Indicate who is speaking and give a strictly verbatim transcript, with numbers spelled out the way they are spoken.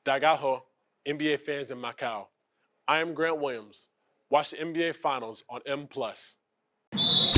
Speaker 1: 大家好, N B A fans in Macau. I am Grant Williams. Watch the N B A Finals on M plus.